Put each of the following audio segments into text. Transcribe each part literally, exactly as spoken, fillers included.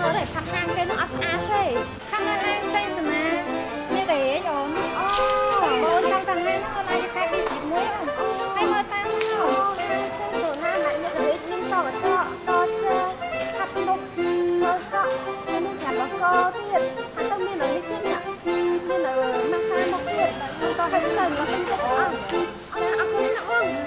ចូលតែខាត់ហាងគេនោះអត់ស្អាតទេខាងហាងផ្សេងស្នានេះទេអូនអូបងចង់តាំងហាងនោះអូនអាចតែពីមួយអូនហើយមើលតាមអូចូលណាណានេះក៏លេខខ្ញុំតកតតជើខាត់មុខមើលសក់នេះនេះខាត់បកទៀតហើយទៅមាននេះទៀតនេះមានមកសាមកទៀតខ្ញុំតឲ្យទៅមកខ្ញុំទៅអូនអរគុណណាអូន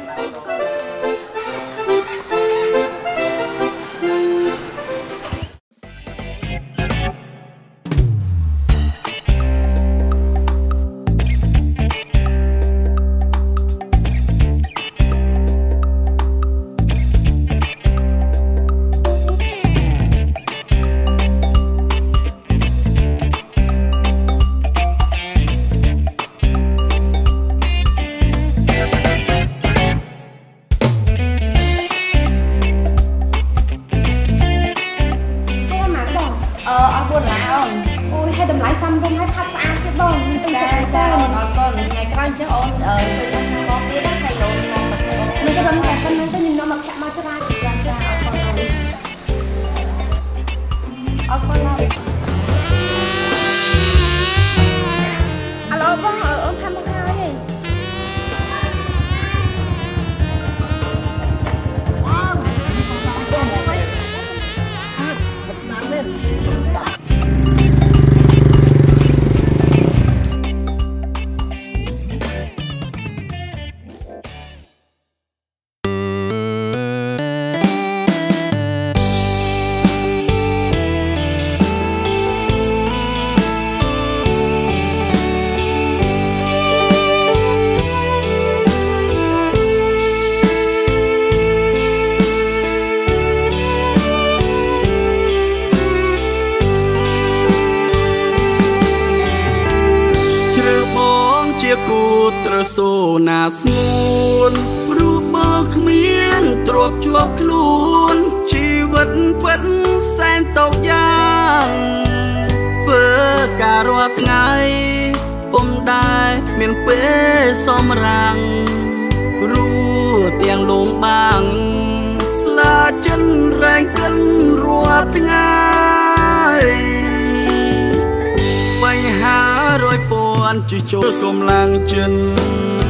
សូណាស្ងួនព្រោះបើគ្មានទ្រពជាប់ខ្លួនជីវិតពិតសែនតោកយ៉ាងធ្វើការរាល់ថ្ងៃពុំដែលមានពេលសំរាំងរួទាំងលងបាំងស្លាចិនរែងកិនរាល់ថ្ងៃបញ្ហារយពាន់ជិះចូលកម្លាំងចិន